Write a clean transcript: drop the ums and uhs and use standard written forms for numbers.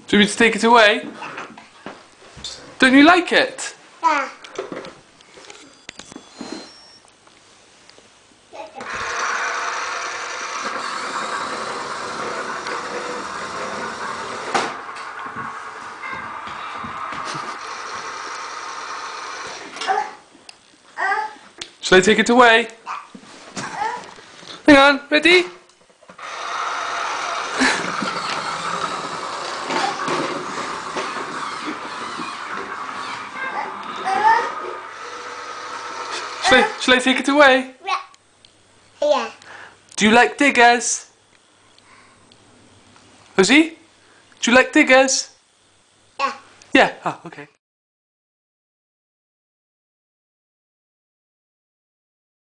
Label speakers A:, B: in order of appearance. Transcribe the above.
A: Do you want me to take it away? Don't you like it?
B: Yeah.
A: Shall I take it away? Hang on, ready? Shall I take it away?
B: Yeah.
A: Do you like diggers? Rosie? Do you like diggers?
B: Yeah.
A: Yeah. Oh, okay.